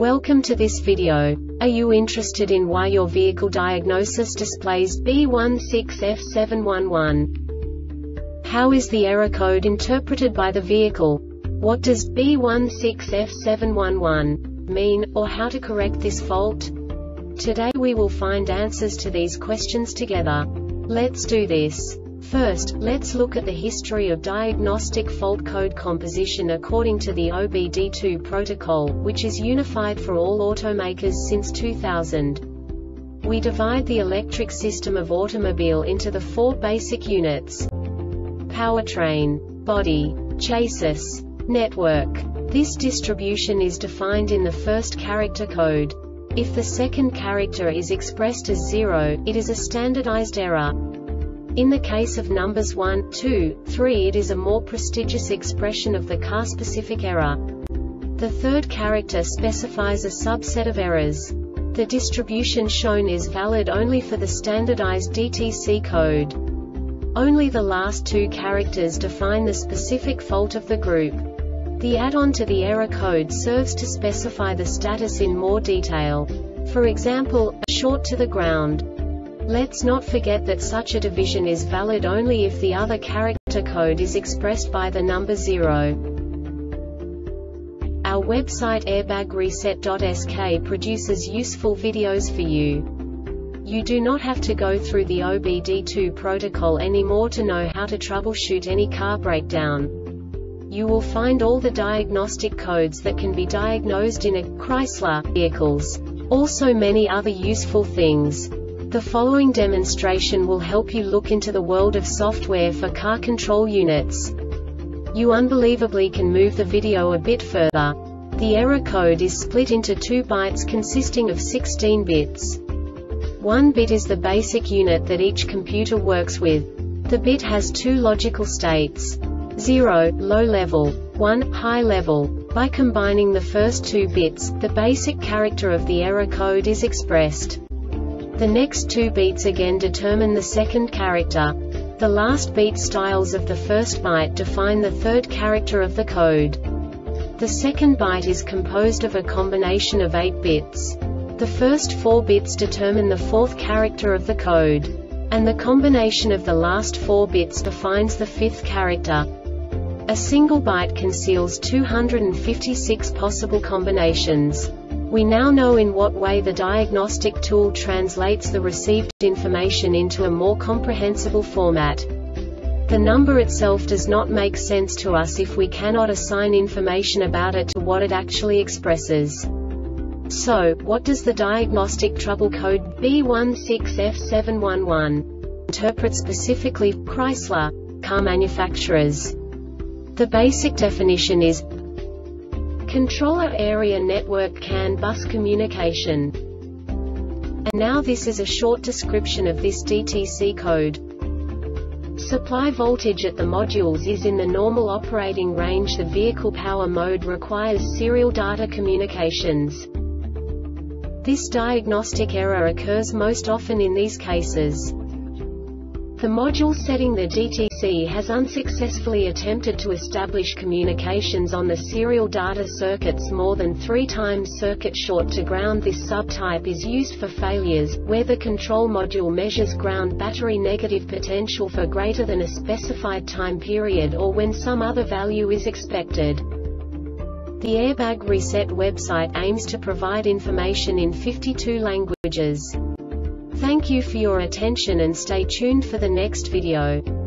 Welcome to this video. Are you interested in why your vehicle diagnosis displays B16F711? How is the error code interpreted by the vehicle? What does B16F711 mean, or how to correct this fault? Today we will find answers to these questions together. Let's do this. First, let's look at the history of diagnostic fault code composition according to the OBD2 protocol, which is unified for all automakers since 2000. We divide the electric system of automobile into the four basic units: powertrain, body, chassis, network. This distribution is defined in the first character code. If the second character is expressed as 0, it is a standardized error. In the case of numbers 1, 2, 3, it is a more prestigious expression of the car-specific error. The third character specifies a subset of errors. The distribution shown is valid only for the standardized DTC code. Only the last two characters define the specific fault of the group. The add-on to the error code serves to specify the status in more detail. For example, a short to the ground. Let's not forget that such a division is valid only if the other character code is expressed by the number 0. Our website airbagreset.sk produces useful videos for you. You do not have to go through the OBD2 protocol anymore to know how to troubleshoot any car breakdown. You will find all the diagnostic codes that can be diagnosed in a Chrysler vehicles. Also many other useful things. The following demonstration will help you look into the world of software for car control units. You unbelievably can move the video a bit further. The error code is split into 2 bytes consisting of 16 bits. 1 bit is the basic unit that each computer works with. The bit has 2 logical states: 0, low level, 1, high level. By combining the first 2 bits, the basic character of the error code is expressed. The next 2 beats again determine the second character. The last beat styles of the first byte define the third character of the code. The second byte is composed of a combination of 8 bits. The first 4 bits determine the fourth character of the code. And the combination of the last 4 bits defines the fifth character. A single byte conceals 256 possible combinations. We now know in what way the diagnostic tool translates the received information into a more comprehensible format. The number itself does not make sense to us if we cannot assign information about it to what it actually expresses. So, what does the diagnostic trouble code B16F711 interpret specifically for Chrysler car manufacturers? The basic definition is Controller Area Network CAN bus communication. And now this is a short description of this DTC code. Supply voltage at the modules is in the normal operating range. The vehicle power mode requires serial data communications. This diagnostic error occurs most often in these cases. The module setting the DTC has unsuccessfully attempted to establish communications on the serial data circuits more than 3 times. Circuit short to ground. This subtype is used for failures, where the control module measures ground battery negative potential for greater than a specified time period or when some other value is expected. The Airbag Reset website aims to provide information in 52 languages. Thank you for your attention and stay tuned for the next video.